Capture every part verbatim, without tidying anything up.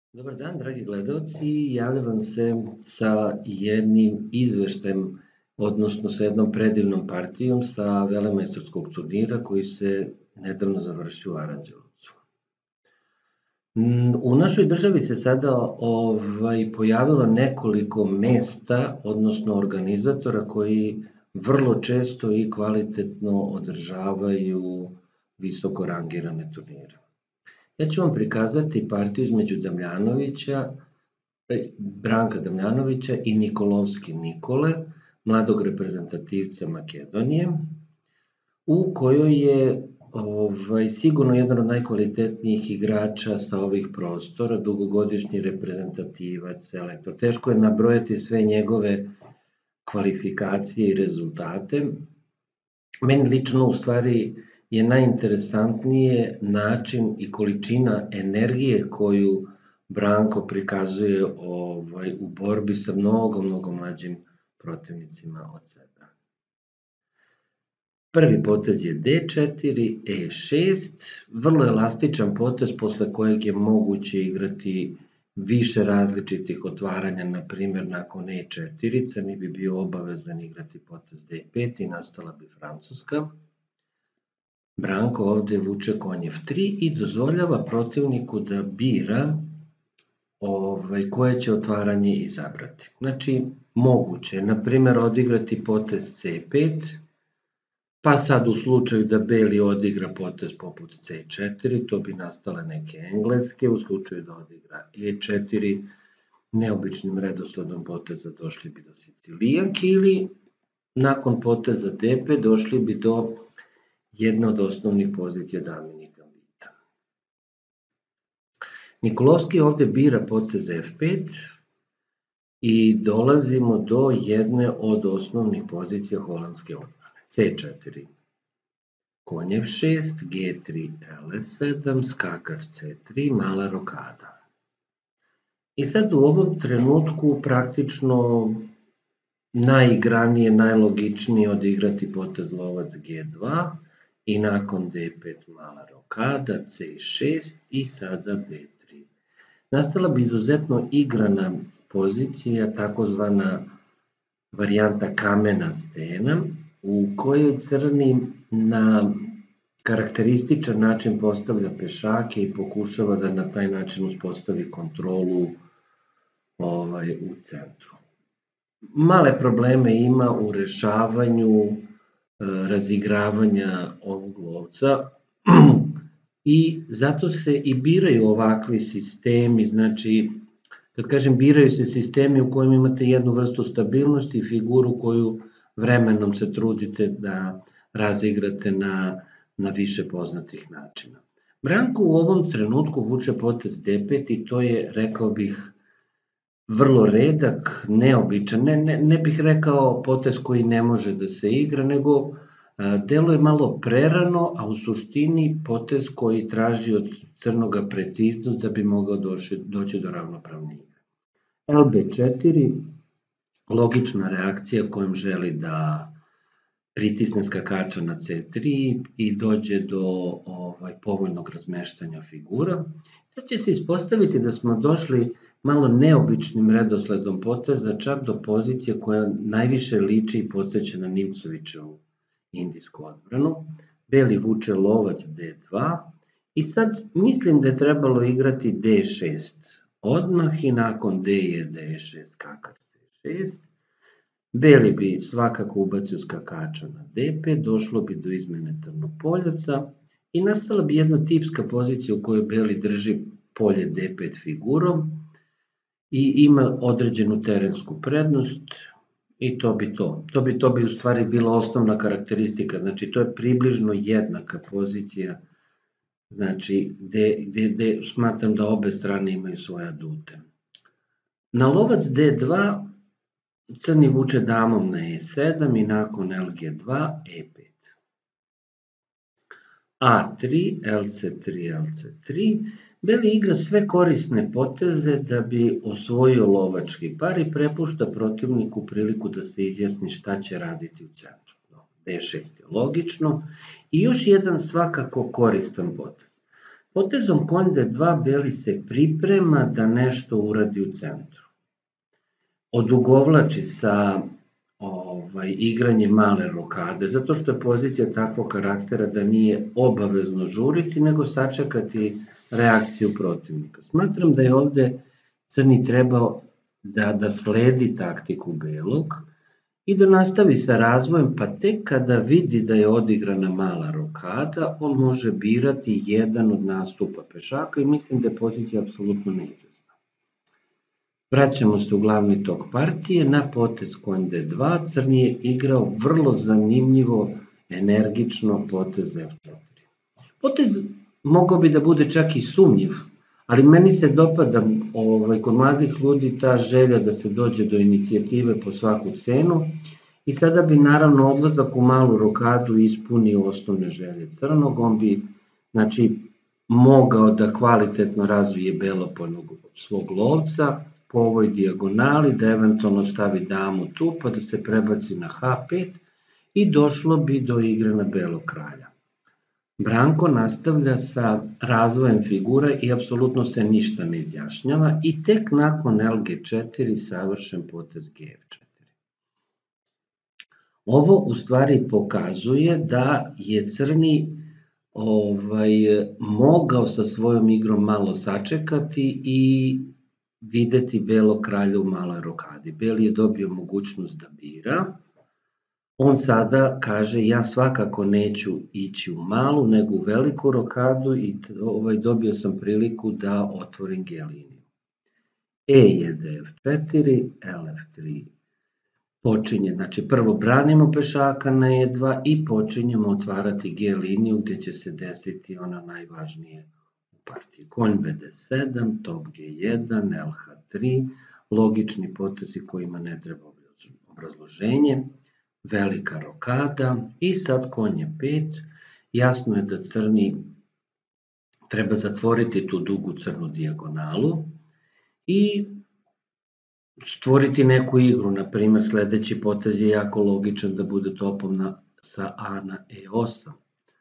Dobar dan, dragi gledalci. Javljam vam se sa jednim izveštajem, odnosno sa jednom predivnom partijom sa velemajstorskog turnira koji se nedavno završio u Aranđelovcu. U našoj državi se sada ovaj, pojavilo nekoliko mesta, odnosno organizatora koji vrlo često i kvalitetno održavaju visoko rangirane turnire. Ja ću vam prikazati partiju između Damljanovića, Branka Damljanovića i Nikolovski Nikole, mladog reprezentativca Makedonije, u kojoj je ovaj, sigurno jedan od najkvalitetnijih igrača sa ovih prostora, dugogodišnji reprezentativac, selektor. Teško je nabrojati sve njegove kvalifikacije i rezultate. Meni lično u stvari je najinteresantnije način i količina energije koju Branko prikazuje ovaj, u borbi sa mnogo, mnogo mlađim protivnicima od sebe. Prvi potez je de četiri, e šest, vrlo elastičan potez posle kojeg je moguće igrati više različitih otvaranja, na primjer nakon e četiri, crni bi bio obavezan igrati potez de pet i nastala bi Francuska. Branko ovde vuče konj ef tri i dozvoljava protivniku da bira ovaj, koje će otvaranje izabrati. Znači, moguće je, na primjer, odigrati potez ce pet, pa sad u slučaju da beli odigra potez poput ce četiri, to bi nastale neke engleske, u slučaju da odigra e četiri, neobičnim redosledom poteza došli bi do sicilijanke ili nakon poteza de pet došli bi do jedna od osnovnih pozicija daminih gambita. Nikolovski ovde bira potez ef pet i dolazimo do jedne od osnovnih pozicija holandske odbrane. ce četiri, konj ef šest, ge tri, el sedam, skakač ce tri, mala rokada. I sad u ovom trenutku praktično najigranije, najlogičnije odigrati potez lovac ge dva, i nakon de pet mala rokada, ce šest i sada be tri. Nastala bi izuzetno igrana pozicija, takozvana varijanta kamena stena, u kojoj crni na karakterističan način postavlja pešake i pokušava da na taj način uspostavi kontrolu ovaj, u centru. Male probleme ima u rešavanju razigravanja ovog lovca i zato se i biraju ovakvi sistemi, znači, kad kažem biraju se sistemi u kojima imate jednu vrstu stabilnosti i figuru koju vremenom se trudite da razigrate na, na više poznatih načina. Branko u ovom trenutku vuče potez de pet i to je, rekao bih, vrlo redak, neobičan, ne, ne, ne bih rekao potez koji ne može da se igra, nego delo je malo prerano, a u suštini potez koji traži od crnoga preciznost da bi mogao doći, doći do ravnopravne igre. el be četiri, logična reakcija kojom želi da pritisne skakača na ce tri i dođe do ovaj, povoljnog razmeštanja figura. Sad će se ispostaviti da smo došli malo neobičnim redosledom poteza, čak do pozicije koja najviše liči i podsjeća na Nimcovićevu indijsku odbranu. Beli vuče lovac de dva i sad mislim da je trebalo igrati de šest odmah i nakon de jedan, de šest, skakač ce šest. Beli bi svakako ubacio skakača na de pet, došlo bi do izmene crnopoljaca i nastala bi jedna tipska pozicija u kojoj beli drži polje de pet figurom i ima određenu terensku prednost i to bi to. To bi, to bi u stvari bila osnovna karakteristika, znači to je približno jednaka pozicija, znači gde, gde, gde smatram da obe strane imaju svoje adute. Na lovac de dva crni vuče damom na e sedam i nakon el ge dva, e pet. a tri, el ce tri, el ce tri, beli igra sve korisne poteze da bi osvojio lovački par i prepušta protivniku priliku da se izjasni šta će raditi u centru. de šest je logično i još jedan svakako koristan potez. Potezom konj D dva beli se priprema da nešto uradi u centru. Odugovlači sa ovaj, igranjem male rokade, zato što je pozicija takvog karaktera da nije obavezno žuriti, nego sačekati reakciju protivnika. Smatram da je ovde crni trebao da, da sledi taktiku belog i da nastavi sa razvojem, pa tek kada vidi da je odigrana mala rokada, on može birati jedan od nastupa pešaka i mislim da je pozicija apsolutno neizvesna. Vraćamo se u glavni tok partije, na potez konj D dva, crni je igrao vrlo zanimljivo, energično potez F četiri. Potez mogao bi da bude čak i sumnjiv, ali meni se dopada ovaj, kod mladih ljudi ta želja da se dođe do inicijative po svaku cenu i sada bi naravno odlazak u malu rokadu ispunio osnovne želje crnog, on bi znači, mogao da kvalitetno razvije belopojnog svog lovca po ovoj dijagonali, da eventualno stavi damu tu pa da se prebaci na H pet i došlo bi do igre na belog kralja. Branko nastavlja sa razvojem figura i apsolutno se ništa ne izjašnjava i tek nakon L G četiri savršen potez G F četiri. Ovo u stvari pokazuje da je crni ovaj, mogao sa svojom igrom malo sačekati i videti belog kralja u maloj rokadi. Beli je dobio mogućnost da bira. On sada kaže ja svakako neću ići u malu, nego u veliku rokadu i ovaj, dobio sam priliku da otvorim G liniju. E jedan F četiri, L F tri počinje, znači prvo branimo pešaka na E dva i počinjemo otvarati G liniju gde će se desiti ona najvažnije u partiji. Konj B D sedam, top G jedan, L H tri, logični potezi kojima ne treba obrazloženje, velika rokada i sad konj E pet, jasno je da crni treba zatvoriti tu dugu crnu dijagonalu i stvoriti neku igru, na primjer sledeći potez je jako logičan da bude topom na, sa A na E osam.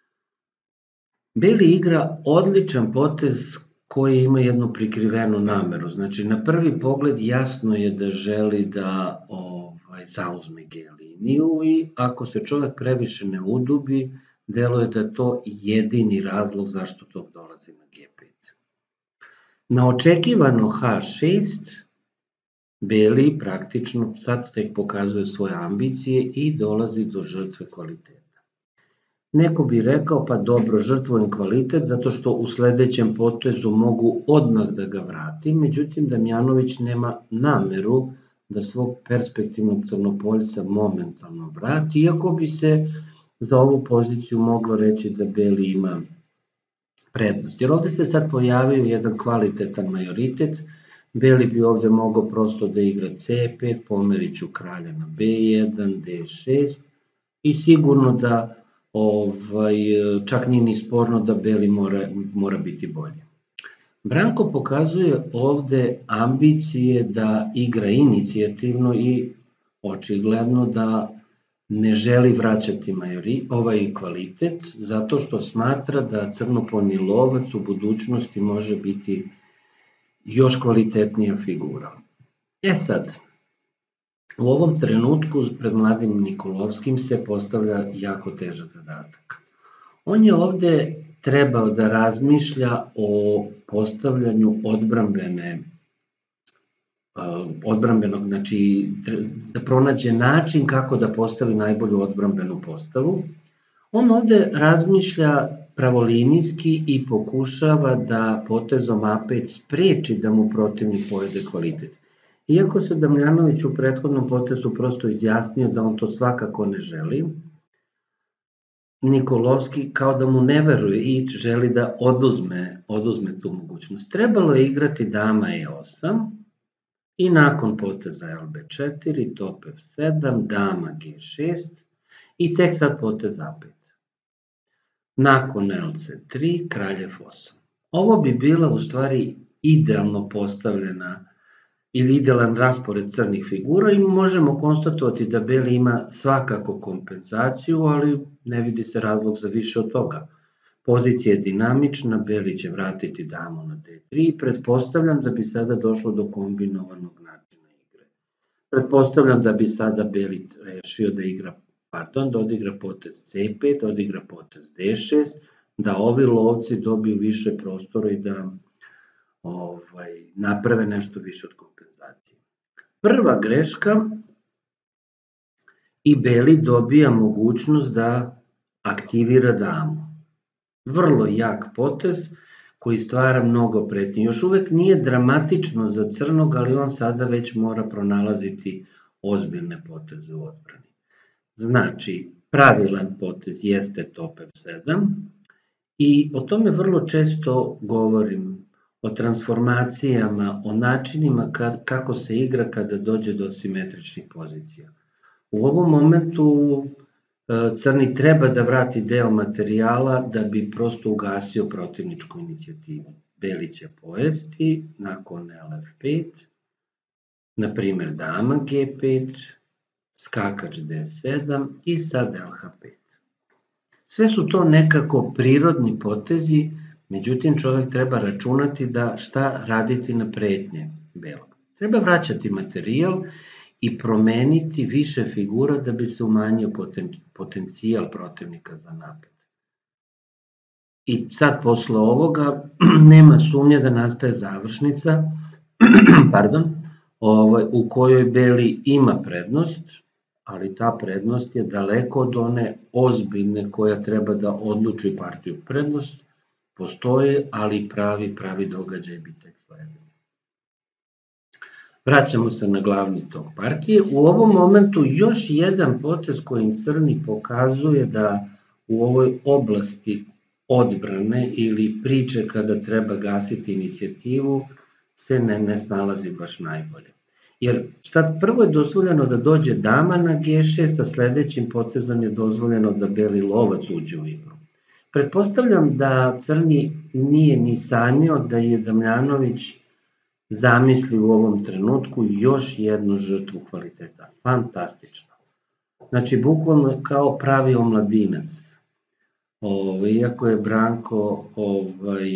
Beli igra odličan potez koji ima jednu prikrivenu nameru, znači na prvi pogled jasno je da želi da ovaj, zauzme G liniju i ako se čovek previše ne udubi, deluje da je to jedini razlog zašto to dolazi na G pet. Na očekivano H šest, Beli praktično sad tek pokazuje svoje ambicije i dolazi do žrtve kvaliteta. Neko bi rekao, pa dobro, žrtvujem kvalitet zato što u sledećem potezu mogu odmah da ga vratim, međutim Damjanović nema nameru da svog perspektivnog crnopoljca momentalno vrati, iako bi se za ovu poziciju moglo reći da Beli ima prednost. Jer ovde se sad pojavio jedan kvalitetan majoritet, Beli bi ovde mogao prosto da igra C pet, pomerit ću kralja na B jedan, D šest i sigurno da ovaj, čak nije ni sporno da Beli mora, mora biti bolje. Branko pokazuje ovde ambicije da igra inicijativno i očigledno da ne želi vraćati majori, ovaj kvalitet, zato što smatra da crnopolni lovac u budućnosti može biti još kvalitetnija figura. E sad, u ovom trenutku pred mladim Nikolovskim se postavlja jako težak zadatak. On je ovde trebao da razmišlja o postavljanju odbrambene, odbrambenog, znači da pronađe način kako da postavi najbolju odbrambenu postavu. On ovde razmišlja pravolinijski i pokušava da potezom A pet spreči da mu protivnik pojede kvalitet. Iako se Damjanović u prethodnom potezu prosto izjasnio da on to svakako ne želi, Nikolovski kao da mu ne veruje i želi da oduzme, oduzme tu mogućnost. Trebalo je igrati dama E osam i nakon poteza L B četiri, top F sedam, dama G šest i tek sad potez A pet. Nakon L C tri, kralj F osam. Ovo bi bila u stvari idealno postavljena ili idealan raspored crnih figura i možemo konstatovati da Beli ima svakako kompenzaciju, ali ne vidi se razlog za više od toga. Pozicija je dinamična, beli će vratiti damu na D tri i pretpostavljam da bi sada došlo do kombinovanog načina igre. Pretpostavljam da bi sada beli rešio da igra, pardon, da odigra potez C pet, da odigra potez D šest, da ovi lovci dobiju više prostora i da ovaj, naprave nešto više od kompenzacije. Prva greška i beli dobija mogućnost da aktivira damu. Vrlo jak potez koji stvara mnogo pretnje. Još uvek nije dramatično za crnog, ali on sada već mora pronalaziti ozbiljne poteze u odbrani. Znači, pravilan potez jeste top F sedam i o tome vrlo često govorim, o transformacijama, o načinima kako se igra kada dođe do simetričnih pozicija. U ovom momentu crni treba da vrati deo materijala da bi prosto ugasio protivničku inicijativu. Beli će pojesti, nakon L F pet, na primer dama G pet, skakač D sedam i sad L H pet. Sve su to nekako prirodni potezi, međutim čovek treba računati da šta raditi na pretnje belog. Treba vraćati materijal i promeniti više figura da bi se umanjio potencijal protivnika za napad. I sad posle ovoga nema sumnje da nastaje završnica pardon, ovaj, u kojoj beli ima prednost, ali ta prednost je daleko od one ozbiljne koja treba da odluči partiju. Prednost postoje, ali pravi, pravi događaj bi tek sledio. Vraćamo se na glavni tok partije. U ovom momentu još jedan potez kojim crni pokazuje da u ovoj oblasti odbrane ili priče kada treba gasiti inicijativu se ne, ne snalazi baš najbolje. Jer sad prvo je dozvoljeno da dođe dama na G šest, a sledećim potezom je dozvoljeno da beli lovac uđe u igru. Pretpostavljam da crni nije ni sanjao da je Damljanović zamisli u ovom trenutku još jednu žrtvu kvaliteta. Fantastično. Znači, bukvalno kao pravi omladinac. Ove, iako je Branko, ovaj,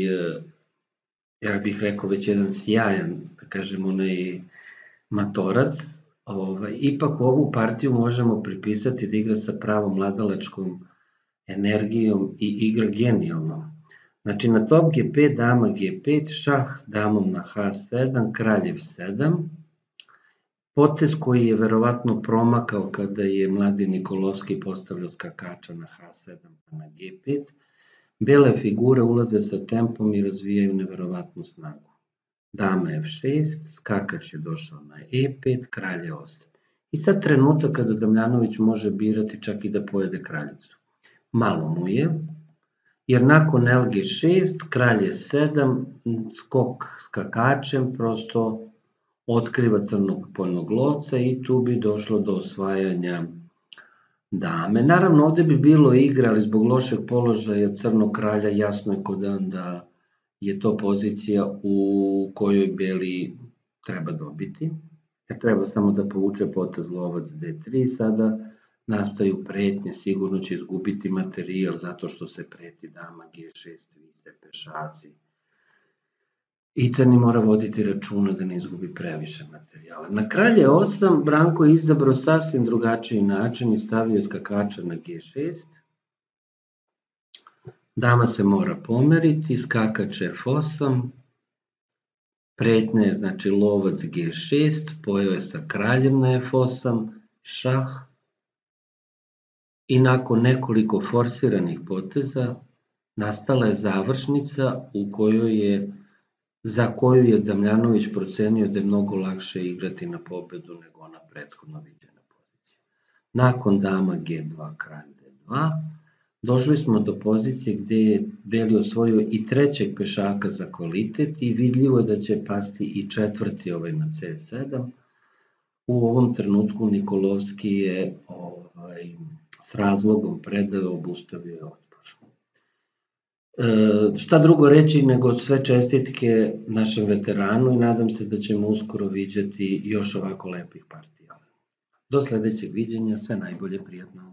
ja bih rekao već jedan sjajan, da kažem, onaj matorac, ovaj, ipak ovu partiju možemo pripisati da igra sa pravom mladalačkom energijom i igra genijalno. Znači, na top G pet, dama G pet, šah damom na H sedam, kralj F sedam, potez koji je verovatno promakao kada je mladi Nikolovski postavljao skakača na H sedam na G pet, bele figure ulaze sa tempom i razvijaju neverovatnu snagu. Dama F šest, skakač je došao na E pet, kralj E osam. I sad trenutak kada Damljanović može birati čak i da pojede kraljicu. Malo mu je, jer nakon L G šest, kralj E sedam, skok skakačem prosto otkriva crnog poljnog lovca i tu bi došlo do osvajanja dame. Naravno, ovde bi bilo igra, ali zbog lošeg položaja crnog kralja jasno je kod dan da je to pozicija u kojoj beli treba dobiti. Jer treba samo da povuče potez lovac D tri, sada nastaju pretnje, sigurno će izgubiti materijal zato što se preti dama G šest, vise, pešaci. I crni mora voditi računa da ne izgubi previše materijala. Na kralje osam Branko je izabrao sasvim drugačiji način i stavio skakača na G šest. Dama se mora pomeriti, skakač F osam, pretnja je znači lovac G šest, pojeo je sa kraljem na F osam, šah i nakon nekoliko forsiranih poteza nastala je završnica u kojoj je za koju je Damljanović procenio da je mnogo lakše igrati na pobedu nego ona prethodno viđena pozicija. Nakon dama G dva, kralj D dva, došli smo do pozicije gde je beli osvojio i trećeg pešaka za kvalitet i vidljivo je da će pasti i četvrti ovaj na C sedam. U ovom trenutku Nikolovski je ovaj, s razlogom predao, obustavio je otpor. E, šta drugo reći nego sve čestitke našem veteranu i nadam se da ćemo uskoro viđati još ovako lepih partija. Do sledećeg viđenja, sve najbolje, prijatno.